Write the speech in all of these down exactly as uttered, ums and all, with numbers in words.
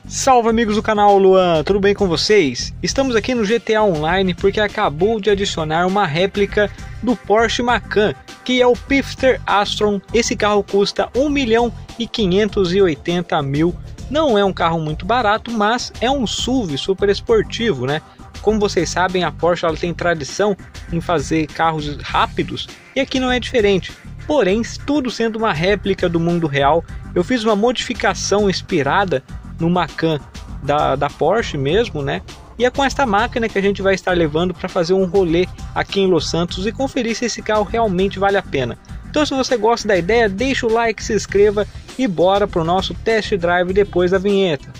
Salve amigos do canal Luan, tudo bem com vocês? Estamos aqui no G T A Online porque acabou de adicionar uma réplica do Porsche Macan, que é o Pfister Astron. Esse carro custa um milhão e quinhentos e oitenta mil. Não é um carro muito barato, mas é um S U V super esportivo, né? Como vocês sabem, a Porsche ela tem tradição em fazer carros rápidos e aqui não é diferente. Porém, tudo sendo uma réplica do mundo real, eu fiz uma modificação inspirada no Macan da, da Porsche mesmo, né? E é com esta máquina que a gente vai estar levando para fazer um rolê aqui em Los Santos e conferir se esse carro realmente vale a pena. Então, se você gosta da ideia, deixa o like, se inscreva e bora para o nosso test drive depois da vinheta.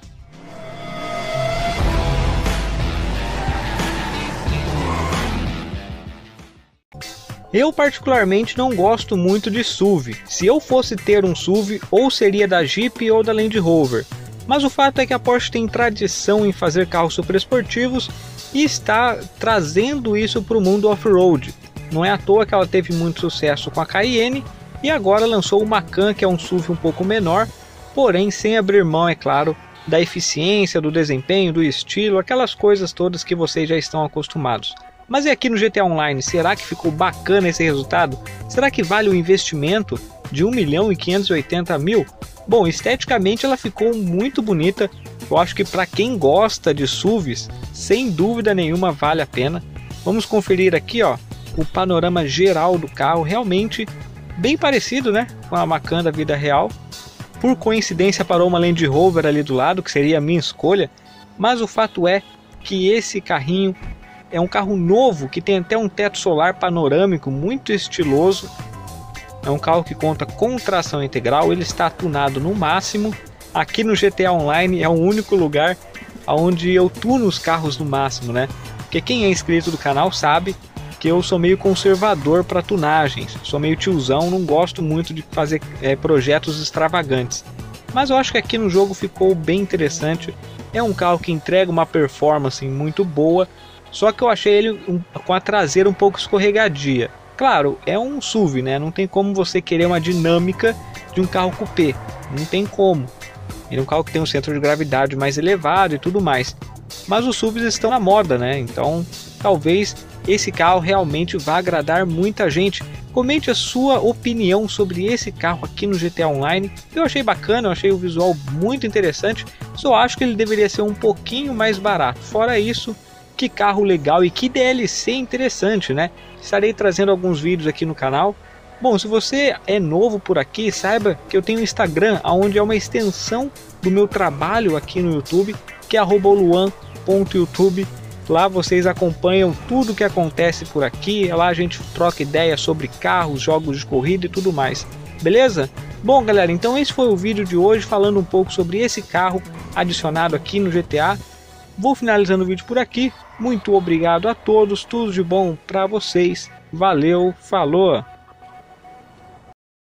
Eu particularmente não gosto muito de S U V. Se eu fosse ter um S U V, ou seria da Jeep ou da Land Rover. Mas o fato é que a Porsche tem tradição em fazer carros super esportivos e está trazendo isso para o mundo off-road. Não é à toa que ela teve muito sucesso com a Cayenne e agora lançou o Macan, que é um S U V um pouco menor, porém sem abrir mão, é claro, da eficiência, do desempenho, do estilo, aquelas coisas todas que vocês já estão acostumados. Mas e aqui no G T A Online, será que ficou bacana esse resultado? Será que vale o investimento de um milhão e quinhentos e oitenta mil? Bom, esteticamente ela ficou muito bonita. Eu acho que para quem gosta de S U Vs, sem dúvida nenhuma vale a pena. Vamos conferir aqui, ó, o panorama geral do carro, realmente bem parecido, né, com a Macan da vida real. Por coincidência parou uma Land Rover ali do lado, que seria a minha escolha, mas o fato é que esse carrinho é um carro novo, que tem até um teto solar panorâmico muito estiloso. É um carro que conta com tração integral, ele está tunado no máximo. Aqui no G T A Online é o único lugar onde eu tuno os carros no máximo, né? Porque quem é inscrito do canal sabe que eu sou meio conservador para tunagens. Sou meio tiozão, não gosto muito de fazer é, projetos extravagantes. Mas eu acho que aqui no jogo ficou bem interessante. É um carro que entrega uma performance muito boa. Só que eu achei ele um, com a traseira um pouco escorregadia. Claro, é um S U V, né? Não tem como você querer uma dinâmica de um carro coupé. Não tem como. Ele é um carro que tem um centro de gravidade mais elevado e tudo mais. Mas os S U Vs estão na moda, né? Então, talvez esse carro realmente vá agradar muita gente. Comente a sua opinião sobre esse carro aqui no G T A Online. Eu achei bacana, eu achei o visual muito interessante. Só acho que ele deveria ser um pouquinho mais barato. Fora isso, que carro legal e que D L C interessante, né? Estarei trazendo alguns vídeos aqui no canal. Bom, se você é novo por aqui, saiba que eu tenho um Instagram, onde é uma extensão do meu trabalho aqui no YouTube, que é arroba luan ponto youtube. Lá vocês acompanham tudo que acontece por aqui. Lá a gente troca ideias sobre carros, jogos de corrida e tudo mais. Beleza? Bom, galera, então esse foi o vídeo de hoje, falando um pouco sobre esse carro adicionado aqui no G T A. Vou finalizando o vídeo por aqui. Muito obrigado a todos, tudo de bom para vocês. Valeu, falou!